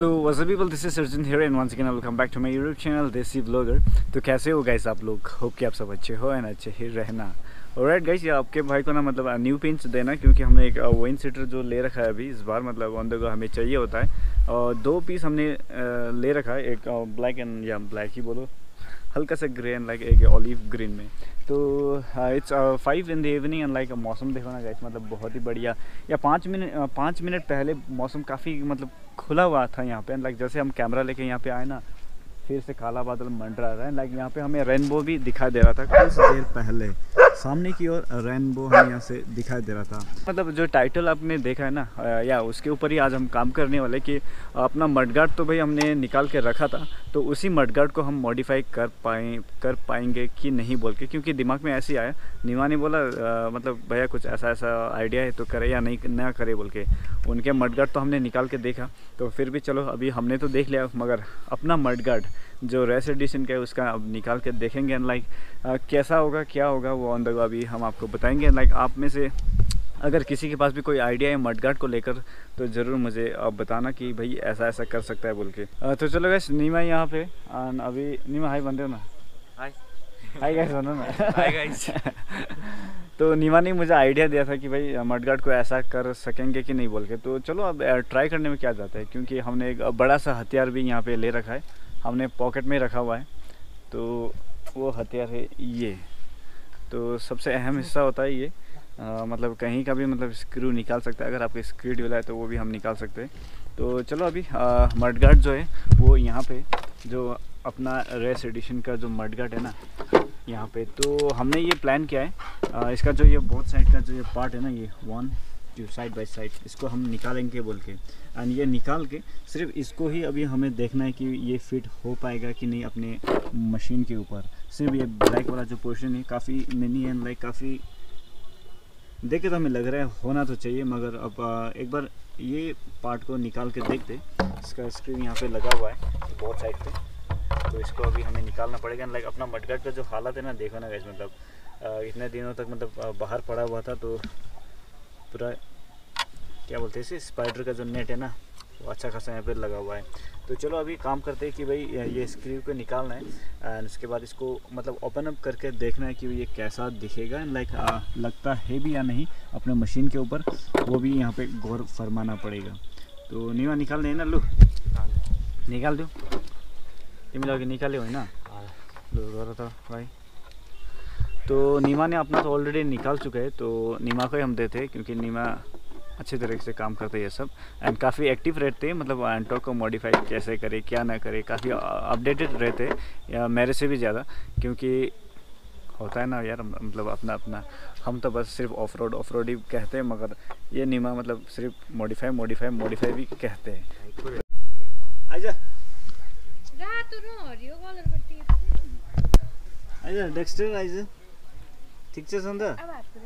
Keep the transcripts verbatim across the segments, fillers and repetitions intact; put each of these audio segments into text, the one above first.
तो what's up people, this is Surjan here and once again welcome back to my YouTube channel Desi vlogger. तो कैसे हो guys आप लोग? होप कि आप सब अच्छे हो एंड अच्छे ही रहना। ऑलराइट गाइस, ये आपके भाई को ना मतलब न्यू पिंच देना, क्योंकि हमने एक वाइन सीटर जो ले रखा है अभी इस बार, मतलब ऑन द गो हमें चाहिए होता है। और दो पीस हमने ले रखा है, एक ब्लैक एंड या ब्लैक ही बोलो, हल्का सा ग्रे एंड लाइक एक ऑलिव ग्रीन में। तो it's five in the evening and like मौसम देखो ना गाइस, मतलब बहुत ही बढ़िया। या पाँच मिनट पाँच मिनट पहले मौसम काफ़ी मतलब खुला हुआ था यहाँ पे एंड लाइक जैसे हम कैमरा लेके यहाँ पे आए ना, फिर से काला बादल मंडरा रहा है। लाइक यहाँ पे हमें रेनबो भी दिखाई दे रहा था कुछ देर पहले, सामने की ओर रेनबो हमें यहाँ से दिखाई दे रहा था। मतलब जो टाइटल आपने देखा है ना, या उसके ऊपर ही आज हम काम करने वाले कि अपना मडगार्ड तो भाई हमने निकाल के रखा था, तो उसी मडगार्ड को हम मॉडिफाई कर पाए कर पाएंगे कि नहीं बोल के, क्योंकि दिमाग में ऐसे ही आया। नीमा ने बोला आ, मतलब भैया कुछ ऐसा ऐसा आइडिया है तो करे या नहीं ना करे बोल के। उनके मडगार्ड तो हमने निकाल के देखा, तो फिर भी चलो अभी हमने तो देख लिया, मगर अपना मडगार्ड जो रेस एडिशन का है उसका अब निकाल के देखेंगे एंड लाइक कैसा होगा क्या होगा वो ऑन द गो अभी हम आपको बताएंगे। लाइक आप में से अगर किसी के पास भी कोई आइडिया है मडगार्ड को लेकर तो ज़रूर मुझे आप बताना कि भाई ऐसा ऐसा कर सकता है बोल के। आ, तो चलो गाइस, नीमा यहाँ पे एंड अभी नीमा हाई बन रहे हो ना? हाय हाय गाइस बनो ना। Hi guys. तो नीमा ने मुझे आइडिया दिया था कि भाई मडगार्ड को ऐसा कर सकेंगे कि नहीं बोल के। तो चलो अब ट्राई करने में क्या जाता है, क्योंकि हमने एक बड़ा सा हथियार भी यहाँ पे ले रखा है, हमने पॉकेट में रखा हुआ है। तो वो हथियार है ये। तो सबसे अहम हिस्सा होता है ये, आ, मतलब कहीं का भी मतलब स्क्रू निकाल सकता है, अगर आपके स्क्रू ढीला है तो वो भी हम निकाल सकते हैं। तो चलो अभी मडगार्ड जो है वो यहाँ पे जो अपना रेस एडिशन का जो मडगार्ड है ना यहाँ पे, तो हमने ये प्लान किया है। आ, इसका जो ये बोथ साइड का जो ये पार्ट है ना, ये वन जो साइड बाय साइड, इसको हम निकालेंगे बोल के। एंड ये निकाल के सिर्फ इसको ही अभी हमें देखना है कि ये फिट हो पाएगा कि नहीं अपने मशीन के ऊपर। सिर्फ ये ब्लैक वाला जो पोर्शन है काफ़ी मिनी एंड लाइक काफ़ी देख के तो हमें लग रहा है होना तो चाहिए, मगर अब एक बार ये पार्ट को निकाल के देखते। इसका स्क्रू यहाँ पे लगा हुआ है बहुत साइड पे, तो इसको अभी हमें निकालना पड़ेगा। लाइक अपना मडगार्ड का जो हालत है ना, देखो ना गाइस, मतलब इतने दिनों तक मतलब बाहर पड़ा हुआ था, तो पूरा क्या बोलते हैं इसे, स्पाइडर का जो नेट है ना वो अच्छा खासा यहाँ पे लगा हुआ है। तो चलो अभी काम करते हैं कि भाई ये स्क्रू को निकालना है एंड उसके बाद इसको मतलब ओपन अप करके देखना है कि ये कैसा दिखेगा एंड लाइक लगता है भी या नहीं अपने मशीन के ऊपर, वो भी यहाँ पे गौर फरमाना पड़ेगा। तो नीमा निकाल है ना, लो निकाल दो तिमी लगे निकाल्यो होइन? लो गर त भाई। तो नीमा ने अपना तो ऑलरेडी निकाल चुका है, तो नीमा को ही हम देते हैं, क्योंकि नीमा अच्छे तरीके से काम करते हैं ये सब एंड काफ़ी एक्टिव रहते हैं। मतलब एंटॉर्क को मॉडिफाई कैसे करे क्या ना करे, काफ़ी अपडेटेड रहते हैं या मेरे से भी ज़्यादा, क्योंकि होता है ना यार, मतलब अपना अपना। हम तो बस सिर्फ ऑफ रोड ऑफ रोड ही कहते हैं, मगर ये नीमा मतलब सिर्फ मॉडिफाई मॉडिफाई मॉडिफाई भी कहते हैं। आइजा आइजा डेक्स्टर आइजा, ठीक छ सन्त?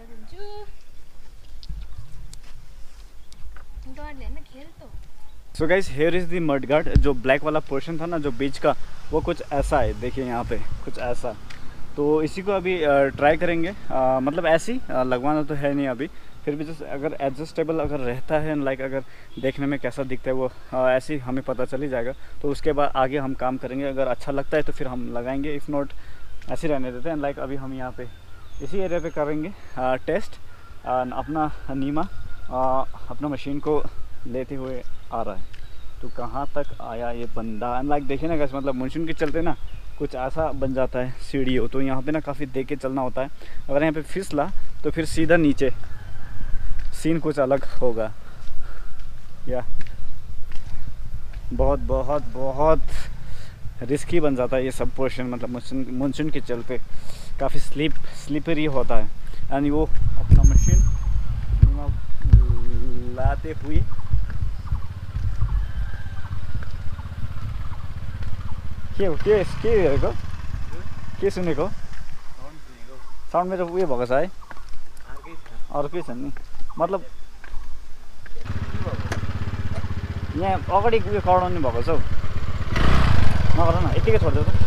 So guys, here is the mudguard. जो ब्लैक वाला पोर्शन था ना जो बीच का, वो कुछ ऐसा है, देखिए यहाँ पे कुछ ऐसा। तो इसी को अभी ट्राई करेंगे। आ, मतलब ऐसे ही लगवाना तो है नहीं अभी, फिर भी जैसे अगर एडजस्टेबल अगर रहता है लाइक अगर देखने में कैसा दिखता है वो ऐसे ही हमें पता चल ही जाएगा। तो उसके बाद आगे हम काम करेंगे, अगर अच्छा लगता है तो फिर हम लगाएंगे, इफ़ नॉट ऐसे रहने देते हैं। लाइक अभी हम यहाँ पे इसी एरिया पे करेंगे आ, टेस्ट। आ, अपना नीमा आ, अपना मशीन को लेते हुए आ रहा है। तो कहाँ तक आया ये बंदा, लाइक देखिए ना गाइस, मतलब मशीन के चलते ना कुछ ऐसा बन जाता है सीढ़ी हो, तो यहाँ पे ना काफ़ी देख के चलना होता है। अगर यहाँ पे फिसला तो फिर सीधा नीचे सीन कुछ अलग होगा। या बहुत बहुत बहुत रिस्की बन जाता है ये सब पोर्शन, मतलब मशीन मशीन के चलते काफ़ी स्लिप स्लिपरी होता है। एंड वो अपना मशीन लाते हुए के हो के के हेरेको के सुनेको साउन्ड मेरो उयो भएको छ है, अर्कै छ नि। मतलब यहाँ अगाडि उयो कराउनु भएको छ हौ, नगर न यतिकै छोडिदेऊ त।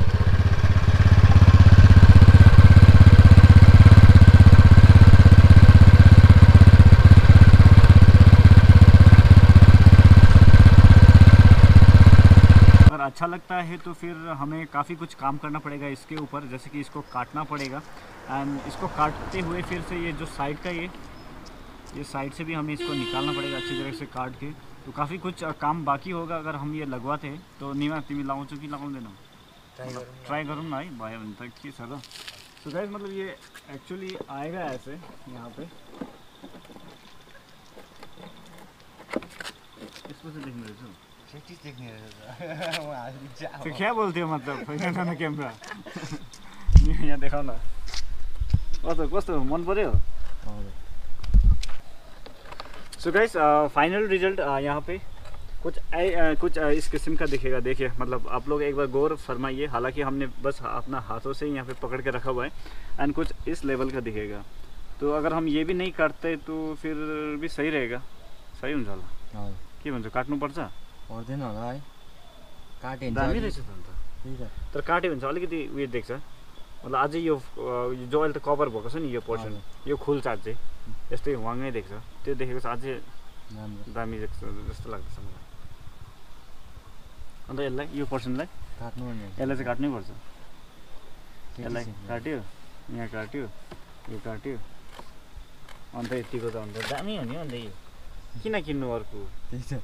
अच्छा लगता है तो फिर हमें काफ़ी कुछ काम करना पड़ेगा इसके ऊपर, जैसे कि इसको काटना पड़ेगा एंड इसको काटते हुए फिर से ये जो साइड का ये ये साइड से भी हमें इसको निकालना पड़ेगा अच्छी तरह से काट के। तो काफ़ी कुछ काम बाकी होगा अगर हम ये लगवाते हैं। तो निमा तिमी लगाउँछु कि लगाउँदैन? ट्राई करूँ ना है भयो भने त के छ र। तो गाइस मतलब ये एक्चुअली आएगा ऐसे यहाँ पे, इसको से देखने रहेछ देखने तो क्या बोलते हो मतलब ना कैमरा यहाँ देखाऊ न कस्तो कस्तो मन पर्यो। सो गाइस फाइनल रिजल्ट यहाँ पे कुछ आ, कुछ आ, इस किस्म का दिखेगा। देखिए मतलब आप लोग एक बार गौर फरमाइए, हालांकि हमने बस अपना हाथों से ही यहाँ पे पकड़ के रखा हुआ है एंड कुछ इस लेवल का दिखेगा। तो अगर हम ये भी नहीं काटते तो फिर भी सही रहेगा, सही हुन्छ होला के भन्छ? काट्नुपर्छ पर्दैन होला है, काटे दामी रहेछ त अन्त। तर काट्यो भने चाहिँ अलिकति उयो देख्छ, मतलब अझै यो जो अहिले त कभर भएको छ नि यो पोर्सन, यो खुल्छ अझै यस्तै वाङ्गै देख्छ, त्यो देखेको चाहिँ अझै दामी देख्छ जस्तो लाग्दैछ मलाई। अन्त यसलाई यो पोर्सनलाई काट्नु पर्ने, यसलाई चाहिँ काट्नै पर्छ। यसलाई काट्यो, यहाँ काट्यो, यो काट्यो, अन्त यतिको त अन्त दामी हो नि। अन्त यो किन किन्नु अर्को? त्यही छ।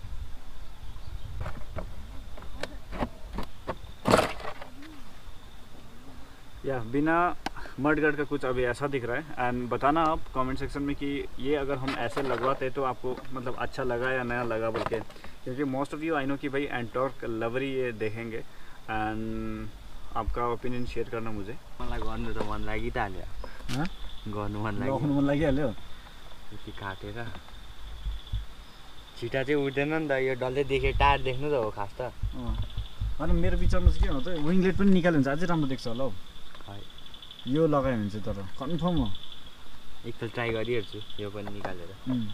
या बिना मडगार्ड का कुछ अभी ऐसा दिख रहा है एंड बताना आप कमेंट सेक्शन में कि ये अगर हम ऐसे लगवाते तो आपको मतलब अच्छा लगा या नया लगा बोल के, क्योंकि most of you I know कि भाई एंटॉर्क लवरी ये देखेंगे एंड आपका ओपिनियन शेयर करना मुझे। मलाई गर्नु त मन लागिहाल्यो, गर्नु मन लाग्यो, मन लागिहाल्यो। यति काटेर छिटा चाहिँ उठ्दैन नि त, यो डल्लै देखे टायर देख्नु त हो खास त। अनि मेरो विचारमा चाहिँ के हो त, विङलेट पनि निकाल्यो भने चाहिँ अझै राम्रो देख्छ होला हौ। यो लगायो भने चाहिँ तर कन्फर्म हो, एकताल ट्राई गरिहेर्छु यो पनि निकालेर।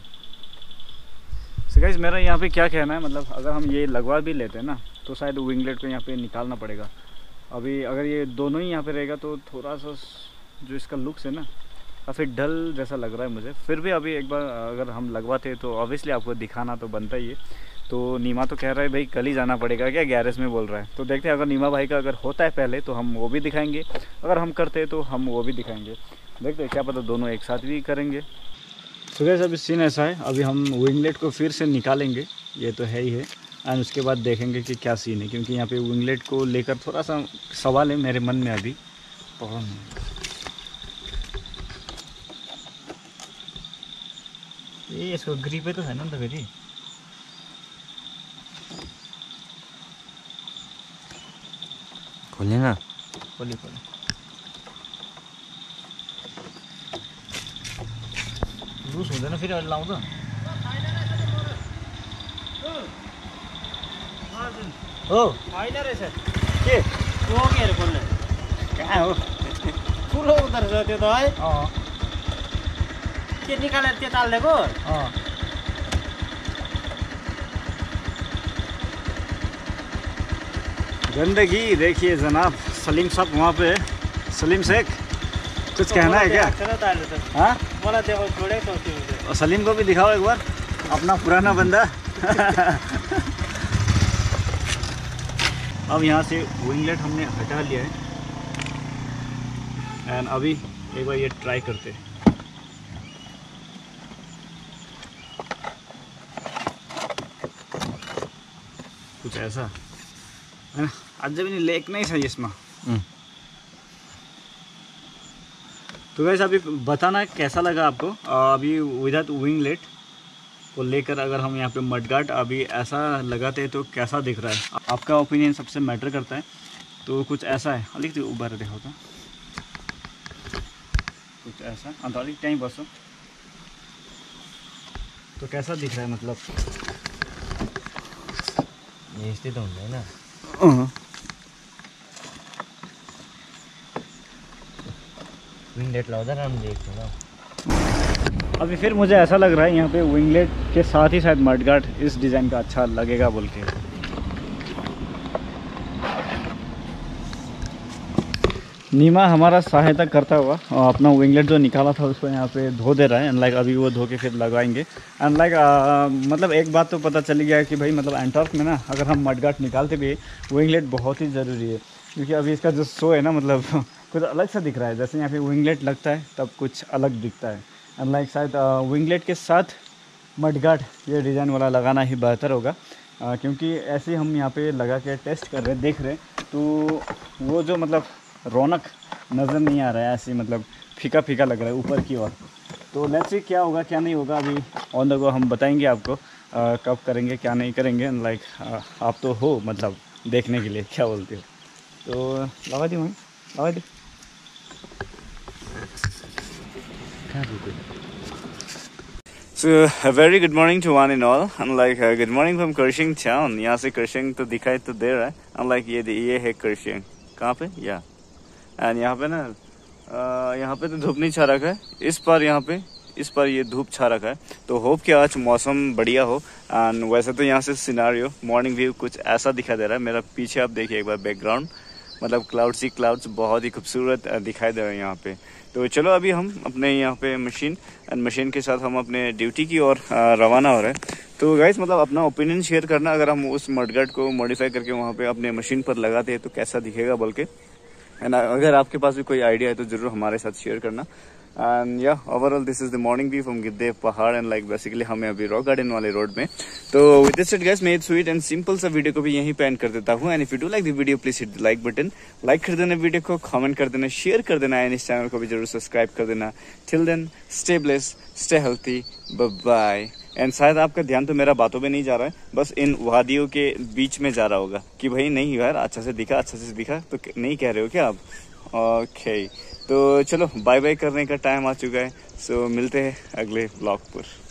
सो गाइस मेरा यहाँ पे क्या कहना है, मतलब अगर हम ये लगवा भी लेते हैं ना तो शायद विंगलेट को यहाँ पे निकालना पड़ेगा। अभी अगर ये दोनों ही यहाँ पे रहेगा तो थोड़ा सा जो इसका लुक्स है ना काफ़ी डल जैसा लग रहा है मुझे। फिर भी अभी एक बार अगर हम लगवाते तो ऑब्वियसली आपको दिखाना तो बनता ही है। तो नीमा तो कह रहा है भाई कल ही जाना पड़ेगा क्या, गैरेज में बोल रहा है। तो देखते हैं अगर नीमा भाई का अगर होता है पहले तो हम वो भी दिखाएंगे, अगर हम करते हैं तो हम वो भी दिखाएंगे। देखते हैं क्या पता दोनों एक साथ भी करेंगे। तो गाइस अभी सीन ऐसा है, अभी हम विंगलेट को फिर से निकालेंगे, ये तो है ही है, एंड उसके बाद देखेंगे कि क्या सीन है, क्योंकि यहाँ पे विंगलेट को लेकर थोड़ा सा सवाल है मेरे मन में अभी। ये इसको ग्रिपै तो छैन नि त फेरि। खोले ना, खोले खोले लुज हुँदैन फेरि अहिले लाउँदा। हो होइन रहेछ के टोकेर खोल्ने कहाँ हो, ठुलो हुँदो रहेछ त्यो त है। अँ के निकालेर त्यो तालिदिएको। अँ गंदगी देखिए जनाब, सलीम साहब वहाँ पे। सलीम शेख कुछ कहना है क्या? हाँ मलाई देखो छोड़े तो सलीम को भी दिखाओ एक बार, अपना पुराना बंदा। अब यहाँ से विंगलेट हमने हटा लिया है एंड अभी एक बार ये ट्राई करते हैं। कुछ ऐसा है ना, आज भी नहीं लेक नहीं था इसमें। तो वैसे अभी बताना कैसा लगा आपको। अभी विदाउट विंगलेट को लेकर अगर हम यहाँ पे मडगार्ड अभी ऐसा लगाते हैं तो कैसा दिख रहा है, आपका ओपिनियन सबसे मैटर करता है। तो कुछ ऐसा है, अलिकति उभार देखो तो कुछ ऐसा अन्त अलिक टाइम बस्छ। तो कैसा दिख रहा है मतलब यस्तै त हुँदैन। विंगलेट लाउँदा राम्रो देख्छ ल। अभी फिर मुझे ऐसा लग रहा है यहाँ पे विंगलेट के साथ ही शायद मडगार्ड इस डिज़ाइन का अच्छा लगेगा बोल के। नीमा हमारा सहायता करता हुआ और अपना विंगलेट जो निकाला था उसको यहाँ पे धो दे रहा है। एंड लाइक अभी वो धो के फिर लगाएंगे। एंड लाइक मतलब एक बात तो पता चली गया है कि भाई मतलब एंटॉर्क में ना अगर हम मडगार्ड निकालते भी विंगलेट बहुत ही ज़रूरी है, क्योंकि अभी इसका जो शो है ना मतलब कुछ अलग सा दिख रहा है। जैसे यहाँ पे विंगलेट लगता है तब कुछ अलग दिखता है। एंड लाइक शायद विंगलेट के साथ मडगार्ड ये डिज़ाइन वाला लगाना ही बेहतर होगा, आ, क्योंकि ऐसे हम यहाँ पे लगा के टेस्ट कर रहे देख रहे तो वो जो मतलब रौनक नज़र नहीं आ रहा है, ऐसे मतलब फीका फीका लग रहा है ऊपर की ओर। तो लेट्स सी क्या होगा क्या नहीं होगा, अभी ऑन द गो हम बताएंगे आपको आ, कब करेंगे क्या नहीं करेंगे। लाइक आप तो हो मतलब देखने के लिए, क्या बोलते हो? तो लगा दी वहीं लगा दी। So a very good morning to one and all, and like uh, good morning from Kershing town। यहाँ से Kershing तो दिखाई तो दे रहा है, and like ये ये है Kershing। कहाँ पे? या एंड यहाँ पे ना uh, यहाँ पे तो धूप नहीं छा रखा है, इस पर यहाँ पे इस पर ये धूप छा रखा है। तो होप कि आज मौसम बढ़िया हो। एंड वैसे तो यहाँ से सिनारियो मॉर्निंग व्यू कुछ ऐसा दिखाई दे रहा है। मेरा पीछे आप देखिए एक बार बैकग्राउंड, मतलब क्लाउड्स ही क्लाउड्स बहुत ही खूबसूरत दिखाई दे रहे हैं यहाँ पे। तो चलो अभी हम अपने यहाँ पे मशीन एंड मशीन के साथ हम अपने ड्यूटी की ओर रवाना हो रहे हैं। तो गाइस मतलब अपना ओपिनियन शेयर करना, अगर हम उस मडगार्ड को मॉडिफाई करके वहाँ पे अपने मशीन पर लगाते हैं तो कैसा दिखेगा बोल के। एंड अगर आपके पास भी कोई आइडिया है तो जरूर हमारे साथ शेयर करना। एंड या overall this is the morning view from Giddhev पहाड़। एंड लाइक बेसिकली हमें अभी रॉक गार्डन वाले रोड में। तो विद दिस सेड गाइस मैं स्वीट एंड सिंपल सा वीडियो को भी यहीं पे एंड कर देता हूँ। And if you do like the video please hit the like button, like कर देना वीडियो को, कमेंट कर देना, शेयर कर देना, एंड इस चैनल को भी जरूर सब्सक्राइब कर देना। Till then stay blessed, stay healthy, bye bye. And शायद आपका ध्यान तो मेरा बातों में नहीं जा रहा है, बस इन वादियों के बीच में जा रहा होगा कि भाई नहीं यार अच्छा से दिखा अच्छा से दिखा, तो नहीं कह रहे हो क्या आप? Okay okay. तो चलो बाय बाय करने का टाइम आ चुका है। सो मिलते हैं अगले ब्लॉग पर।